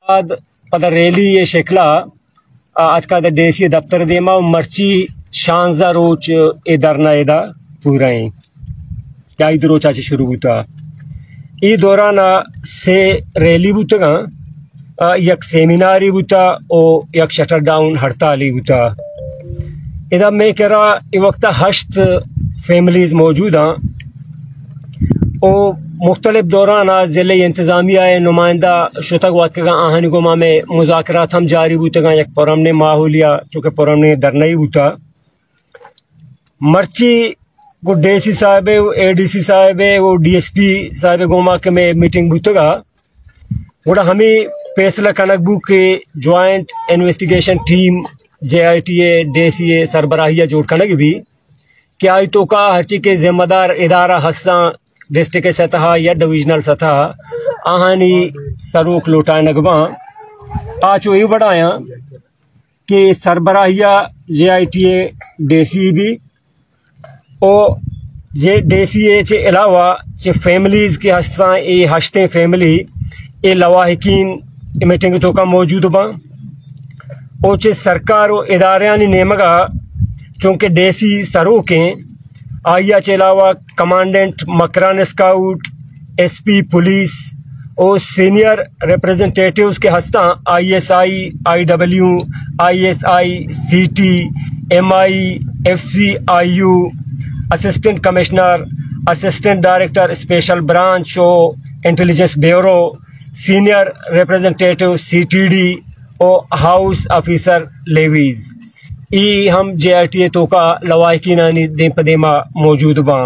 बाद पता रैली ये शेखला आज का देसी दफ्तर देमा मर्ची शानजा रोच ए दरना एदा पूरा है क्या इधर रोच आज शुरू होता ई दौरान से रैली बुतगा यक सेमिनारी बुता ओ यक शटर डाउन हड़ताली बुता इधर मैं कह रहा इस वक्त हश्त फैमिलीज मौजूद हैं ओ मुख्तलिफ दौरान ज़िले इंतज़ामिया नुमाइंदा शुतक वाक़ आहनी गुमा में मुज़ाकरात हम जारी होते एक पुरमने माहौलिया चूँकि पुरमने दरनई होता मर्ची को डीसी साहब ADC साहब वो DSP साहब गुमा के में मीटिंग बुतगा गुड़ा हमें फैसला कनकबू के joint investigation team JITA DCA सरबराहिया जोड़ कनक भी क्या तो का हची के जिम्मेदार इदारा हस्सा डिस्ट्रिक्ट सतह या डिविजनल सतह आहानी सरोक लौटा नगवा आज ये बढ़ाया कि सरबराहिया JITA DCA भी और ये DCA के अलावा जे फैमिलीज के हस्ता ये हस्ते फैमिली ये लवाहिकीन मीटिंग तो का मौजूद बा और चे सरकार और इदारे नेमगा चूँकि DC सरो के आइया के अलावा commandant Makran scout SP police और सीनियर रिप्रेजेंटेटिव्स के हस्ता ISI IW ISI CT MI FC IU assistant commissioner assistant director special branch और intelligence bureau senior representative CTD और हाउस ऑफिसर लेवीज ई हम JITA तो का लवाहिकीनानी दे पदेमा मौजूद बा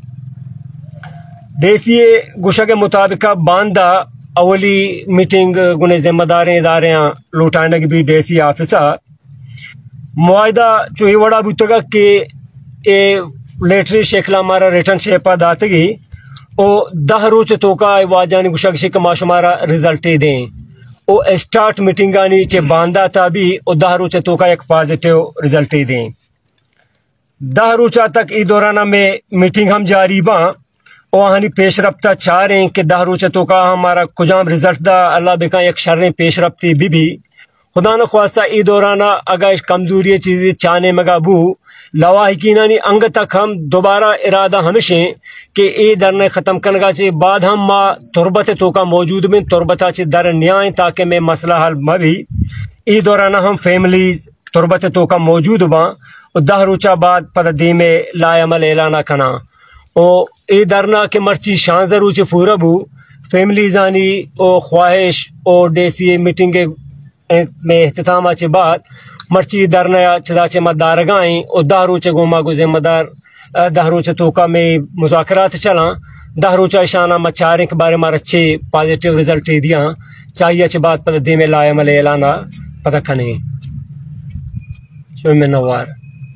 DCA गुशा के मुताबिक बांदा अवली मीटिंग गुने जिम्मेदारें इदारे लौटाने की भी DCA ऑफिसर मुआयदा जो ये बड़ा बुतगा के ए लेटरी शेखला हमारा रिटर्न शेपा दातगी ओ 10 रोज तो का वाजानी गुशा के माशुमारा रिजल्ट दें ओ स्टार्ट मीटिंग आनी चे बांदा था भी ओ 10 रोज तो का एक पॉजिटिव रिजल्ट दें 10 रोज तक इस दौरान में मीटिंग हम जारी बा ओ हानि पेश रफ्ता चाह रहे हैं कि 10 रोज तो का हमारा कुजाम रिजल्ट दा अल्लाह बेका एक शर्र पेश रफ्ती भी खुदा न ख्वास्ता इस दौरान अगर कमजोरी चीज़ें चाहने मगाबू लवाहिकीनानी अंग तक हम दोबारा इरादा हमेशा कि ए दरने ख़त्म करने चे बाद हम माँ तुरबत तो का मौजूद में तुरबता चे दर न्याय ताकि मैं मसला हल मभी इस दौरान हम फैमिलीज तुरबत तो का मौजूद बा और 10 रोचा बाद पद दे में लायामल ऐलाना कना ओ ए दरना के मर्ची शानदार रोचे फूरबू फैमिलीज आनी ओ ख्वाहिश और DCA मीटिंग में इख्तिताम चे बाद मर्ची दरना चदाचे मदारगाएँ और 10 रोचे गोमा को जिम्मेदार 10 रोचे तो का में मुज़ाकरात चला 10 रोचा इशाना मचारे के बारे में अच्छे पॉजिटिव रिजल्ट दिया चाहिए चे बात पता दे में लाया मले ऐलाना पता खने शो में नवार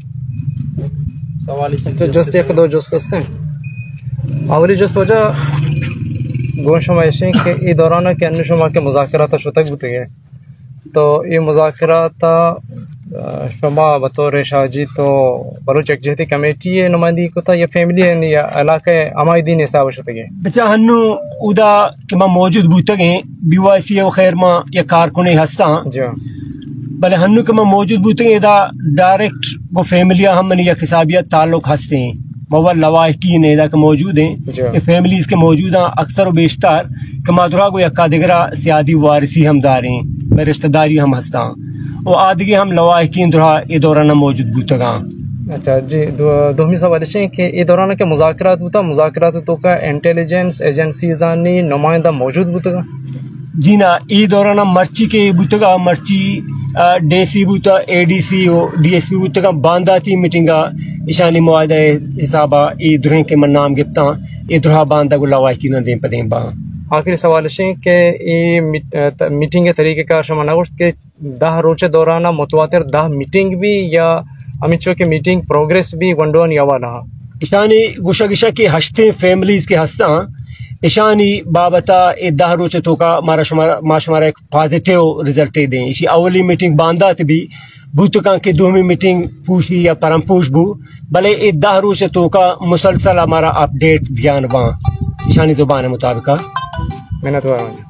सवाल तो जस्ट एक दो जस्ते और जो सोचा गोशमाइशें के ई दौरान के अन्य शुमा के मुज़ाकरात शुतक बुते गए तो ये मुज़ाकरात शुमा बतौर शाहजी तो बलूच यकजहती कमेटी है नुमाइंदगी को था या फैमिली है या इलाके अमायदीन हिसाब से गए बच्चा हन्नु उदा के मां मौजूद बुतगे BYC और खैर मां या कारकुने हस्ता जी भले हन्नु के मां मौजूद बुतगे दा डायरेक्ट वो फैमिलिया हम या हिसाबिया ताल्लुक हस्ते हैं मवा लवाहिकीन इदा के मौजूद हैं ये फैमिलीज के मौजूद हैं अक्सर व बेशतर के मादुरा को यक्का दिगरा सियादी वारिसी हम दारें मैं रिश्तेदारी हम हस्ता और आदि हम लवाहिकीन दुरा ये दौरान मौजूद बुतगा अच्छा जी दोमी सवाल है कि ये दौरान के मुज़ाकरात बुता मुज़ाकरात तो का इंटेलिजेंस एजेंसीज आनी नुमाइंदा मौजूद बुतगा जी ना ये दौरान मर्ची के बुतगा मर्ची DCA बुता ADC और DSP बुतगा बांदा थी मीटिंगा ईशानी मुआदा हिसाबा ये दुरें के मन नाम गिफ्ता ये दुरा बांदा को लवाहिकीन दे पदे बा आखिरी सवाल है कि ये मीटिंग के तरीके का शमाना के 10 रोचे दौरान मुतवातिर 10 मीटिंग भी या अमित शो की मीटिंग प्रोग्रेस भी वंडोन यावाना ईशानी गुशा गिशा की हस्ते फैमिलीज के हस्ता ईशानी बाबता ए 10 रोचे तो का माशुमारा एक पॉजिटिव रिजल्ट दें इसी अवली मीटिंग बांदा भी भूतका के दोमी मीटिंग पूछी या परम पूछ बू भले ए 10 रोचे तो का मुसलसल हमारा अपडेट ध्यान बा ईशानी जुबान मुताबिक मेहनत हुआ